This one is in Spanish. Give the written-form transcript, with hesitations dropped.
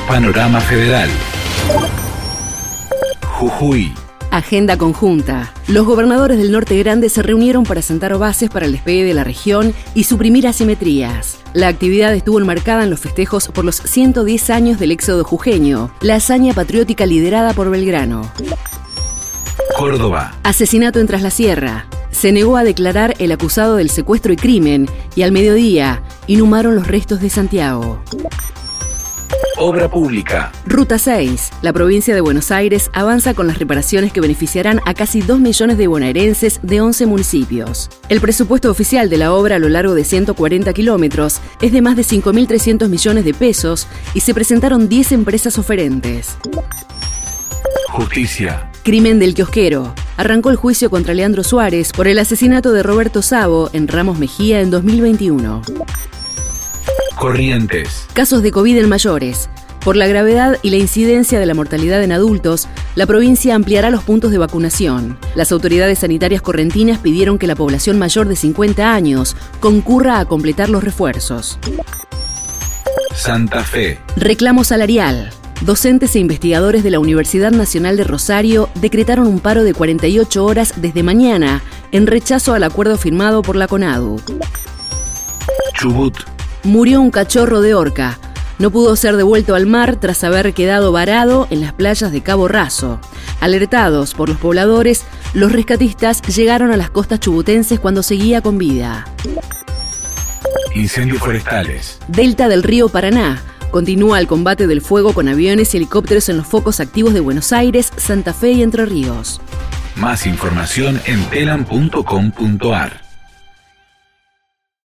Panorama Federal. Jujuy. Agenda conjunta. Los gobernadores del Norte Grande se reunieron para sentar bases para el despegue de la región y suprimir asimetrías. La actividad estuvo enmarcada en los festejos por los 110 años del éxodo jujeño, la hazaña patriótica liderada por Belgrano. Córdoba. Asesinato en Tras la Sierra. Se negó a declarar el acusado del secuestro y crimen y al mediodía inhumaron los restos de Santiago. Obra pública. Ruta 6. La provincia de Buenos Aires avanza con las reparaciones que beneficiarán a casi 2 millones de bonaerenses de 11 municipios. El presupuesto oficial de la obra a lo largo de 140 kilómetros es de más de 5.300 millones de pesos y se presentaron 10 empresas oferentes. Justicia. Crimen del kiosquero. Arrancó el juicio contra Leandro Suárez por el asesinato de Roberto Savo en Ramos Mejía en 2021. Corrientes. Casos de COVID en mayores. Por la gravedad y la incidencia de la mortalidad en adultos, la provincia ampliará los puntos de vacunación. Las autoridades sanitarias correntinas pidieron que la población mayor de 50 años concurra a completar los refuerzos. Santa Fe. Reclamo salarial. Docentes e investigadores de la Universidad Nacional de Rosario decretaron un paro de 48 horas desde mañana en rechazo al acuerdo firmado por la CONADU. Chubut. Murió un cachorro de orca. No pudo ser devuelto al mar tras haber quedado varado en las playas de Cabo Raso. Alertados por los pobladores, los rescatistas llegaron a las costas chubutenses cuando seguía con vida. Incendios forestales. Delta del río Paraná. Continúa el combate del fuego con aviones y helicópteros en los focos activos de Buenos Aires, Santa Fe y Entre Ríos. Más información en telam.com.ar.